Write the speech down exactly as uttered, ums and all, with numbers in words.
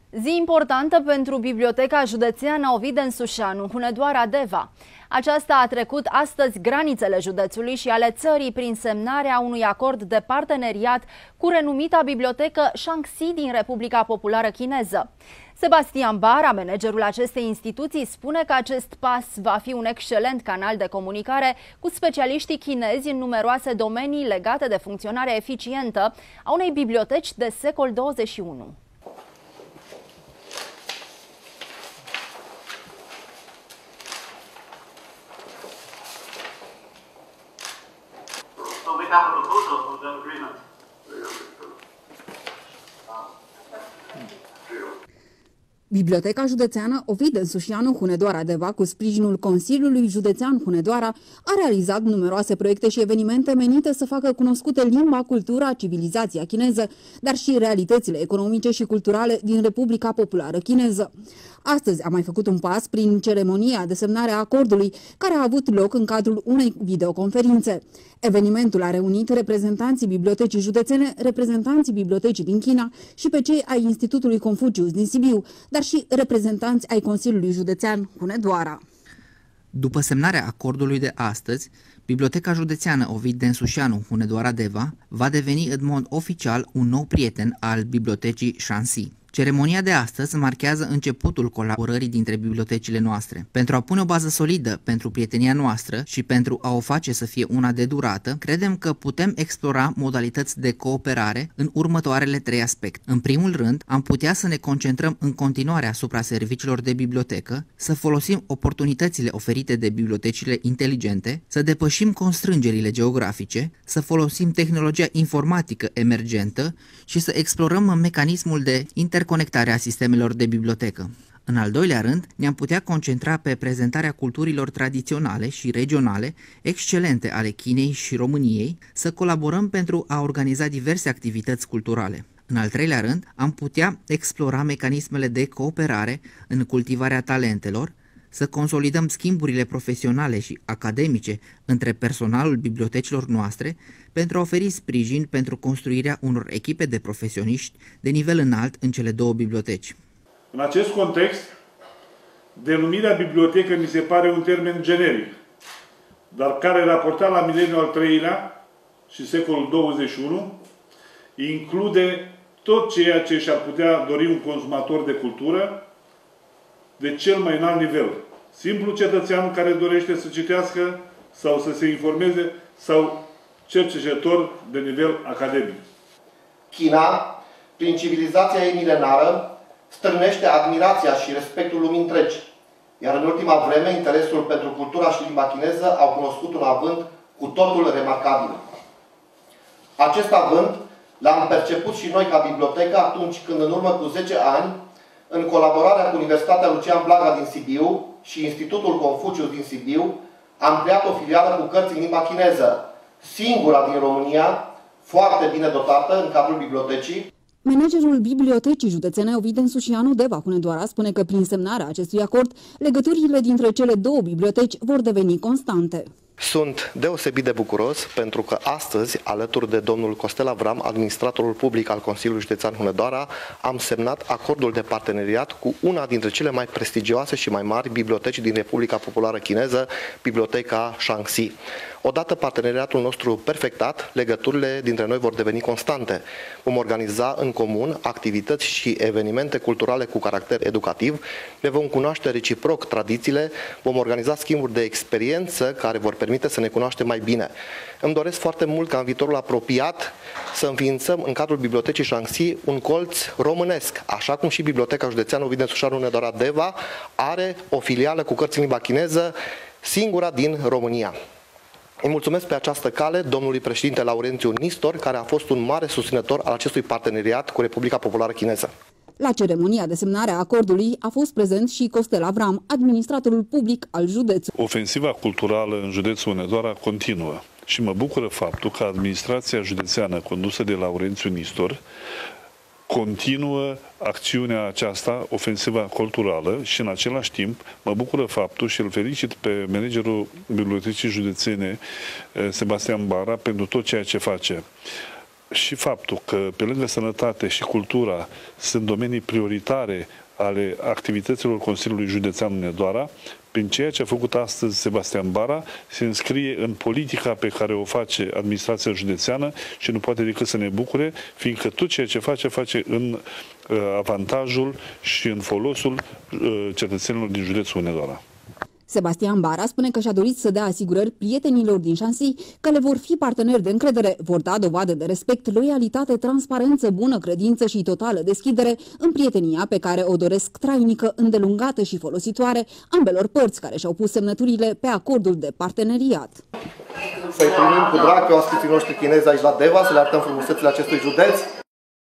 Zi importantă pentru Biblioteca Județeană Ovid Sușanu, Hunedoara Deva. Aceasta a trecut astăzi granițele județului și ale țării prin semnarea unui acord de parteneriat cu renumita bibliotecă Shaanxi din Republica Populară Chineză. Sebastian Bara, managerul acestei instituții, spune că acest pas va fi un excelent canal de comunicare cu specialiștii chinezi în numeroase domenii legate de funcționarea eficientă a unei biblioteci de secol douăzeci și unu. So we have a proposal for the agreement. Biblioteca Județeană Ovid Sușanu Hunedoara Deva, cu sprijinul Consiliului Județean Hunedoara, a realizat numeroase proiecte și evenimente menite să facă cunoscute limba, cultura, civilizația chineză, dar și realitățile economice și culturale din Republica Populară Chineză. Astăzi a mai făcut un pas prin ceremonia de semnare a acordului, care a avut loc în cadrul unei videoconferințe. Evenimentul a reunit reprezentanții Bibliotecii Județene, reprezentanții Bibliotecii din China și pe cei ai Institutului Confucius din Sibiu, dar și reprezentanți ai Consiliului Județean Hunedoara. După semnarea acordului de astăzi, Biblioteca Județeană Ovid Sușanu Hunedoara Deva va deveni în mod oficial un nou prieten al Bibliotecii Shaanxi. Ceremonia de astăzi marchează începutul colaborării dintre bibliotecile noastre. Pentru a pune o bază solidă pentru prietenia noastră și pentru a o face să fie una de durată, credem că putem explora modalități de cooperare în următoarele trei aspecte. În primul rând, am putea să ne concentrăm în continuare asupra serviciilor de bibliotecă, să folosim oportunitățile oferite de bibliotecile inteligente, să depășim constrângerile geografice, să folosim tehnologia informatică emergentă și să explorăm mecanismul de interconectare conectarea sistemelor de bibliotecă. În al doilea rând, ne-am putea concentra pe prezentarea culturilor tradiționale și regionale excelente ale Chinei și României, să colaborăm pentru a organiza diverse activități culturale. În al treilea rând, am putea explora mecanismele de cooperare în cultivarea talentelor, să consolidăm schimburile profesionale și academice între personalul bibliotecilor noastre pentru a oferi sprijin pentru construirea unor echipe de profesioniști de nivel înalt în cele două biblioteci. În acest context, denumirea bibliotecă mi se pare un termen generic, dar care, raportat la mileniul al treilea și secolul douăzeci și unu, include tot ceea ce și-ar putea dori un consumator de cultură de cel mai înalt nivel. Simplu cetățean care dorește să citească sau să se informeze sau cercetător de nivel academic. China, prin civilizația ei milenară, stârnește admirația și respectul lumii întregi, iar în ultima vreme interesul pentru cultura și limba chineză au cunoscut un avânt cu totul remarcabil. Acest avânt l-am perceput și noi ca bibliotecă atunci când, în urmă cu zece ani, în colaborarea cu Universitatea Lucian Blaga din Sibiu și Institutul Confucius din Sibiu, am creat o filială cu cărți în limba chineză, singura din România, foarte bine dotată în cadrul bibliotecii. Managerul Bibliotecii Județene Ovid Sușanu Deva Hunedoara spune că prin semnarea acestui acord, legăturile dintre cele două biblioteci vor deveni constante. Sunt deosebit de bucuros pentru că astăzi, alături de domnul Costel Avram, administratorul public al Consiliului Județean Hunedoara, am semnat acordul de parteneriat cu una dintre cele mai prestigioase și mai mari biblioteci din Republica Populară Chineză, Biblioteca Shaanxi. Odată parteneriatul nostru perfectat, legăturile dintre noi vor deveni constante. Vom organiza în comun activități și evenimente culturale cu caracter educativ, ne vom cunoaște reciproc tradițiile, vom organiza schimburi de experiență care vor permite să ne cunoaștem mai bine. Îmi doresc foarte mult ca în viitorul apropiat să înființăm în cadrul Bibliotecii Shaanxi un colț românesc, așa cum și Biblioteca Județeană Ovid Sușanu Hunedoara Deva are o filială cu cărți în limba chineză, singura din România. Îi mulțumesc pe această cale domnului președinte Laurențiu Nistor, care a fost un mare susținător al acestui parteneriat cu Republica Populară Chineză. La ceremonia de semnare a acordului a fost prezent și Costel Avram, administratorul public al județului. Ofensiva culturală în județul Hunedoara continuă și mă bucură faptul că administrația județeană condusă de Laurențiu Nistor continuă acțiunea aceasta, ofensiva culturală, și în același timp mă bucură faptul și îl felicit pe managerul Bibliotecii Județene, Sebastian Bara, pentru tot ceea ce face. și faptul că pe lângă sănătate și cultura sunt domenii prioritare ale activităților Consiliului Județean Hunedoara, prin ceea ce a făcut astăzi Sebastian Bara, se înscrie în politica pe care o face administrația județeană și nu poate decât să ne bucure, fiindcă tot ceea ce face, face în avantajul și în folosul cetățenilor din județul Hunedoara. Sebastian Bara spune că și-a dorit să dea asigurări prietenilor din Shansi că le vor fi parteneri de încredere, vor da dovadă de respect, loialitate, transparență, bună credință și totală deschidere în prietenia pe care o doresc trainică, îndelungată și folositoare ambelor părți care și-au pus semnăturile pe acordul de parteneriat. Să-i primim cu drag pe oaspeții noștri chinezi aici la Deva, să le arătăm frumusețile acestui județ.